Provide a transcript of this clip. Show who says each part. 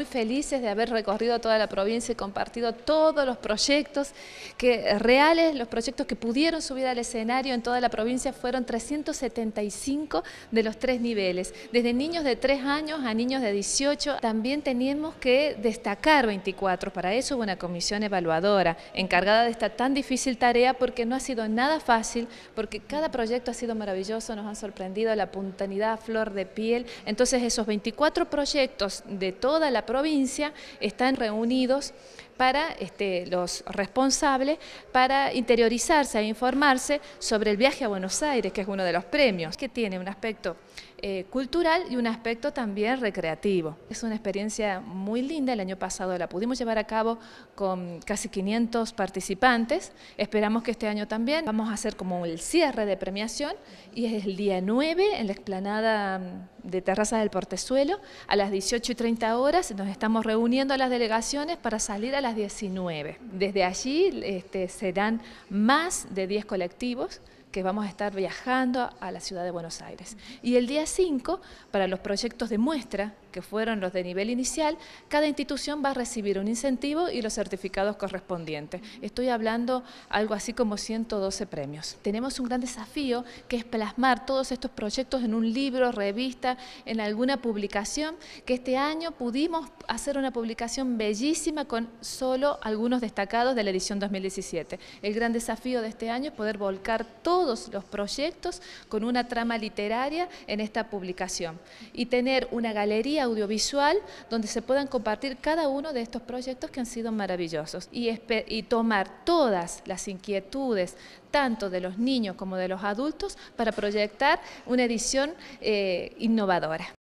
Speaker 1: muy felices de haber recorrido toda la provincia y compartido todos los proyectos reales, los proyectos que pudieron subir al escenario en toda la provincia. Fueron 375 de los 3 niveles, desde niños de 3 años a niños de 18. También teníamos que destacar 24, para eso hubo una comisión evaluadora encargada de esta tan difícil tarea, porque no ha sido nada fácil, porque cada proyecto ha sido maravilloso, nos han sorprendido, la puntualidad a flor de piel. Entonces esos 24 proyectos de toda la provincia están reunidos para los responsables, para interiorizarse e informarse sobre el viaje a Buenos Aires, que es uno de los premios, que tiene un aspecto cultural y un aspecto también recreativo. Es una experiencia muy linda. El año pasado la pudimos llevar a cabo con casi 500 participantes. Esperamos que este año también. Vamos a hacer como el cierre de premiación y es el día 9 en la explanada de Terrazas del Portezuelo a las 18:30 horas. Nos estamos reuniendo a las delegaciones para salir a las 19. Desde allí serán más de 10 colectivos que vamos a estar viajando a la ciudad de Buenos Aires. Y el día 5, para los proyectos de muestra, que fueron los de nivel inicial, cada institución va a recibir un incentivo y los certificados correspondientes. Estoy hablando algo así como 112 premios. Tenemos un gran desafío, que es plasmar todos estos proyectos en un libro, revista, en alguna publicación, que este año pudimos hacer una publicación bellísima con solo algunos destacados de la edición 2017. El gran desafío de este año es poder volcar todos los proyectos con una trama literaria en esta publicación y tener una galería audiovisual donde se puedan compartir cada uno de estos proyectos que han sido maravillosos y tomar todas las inquietudes tanto de los niños como de los adultos para proyectar una edición innovadora.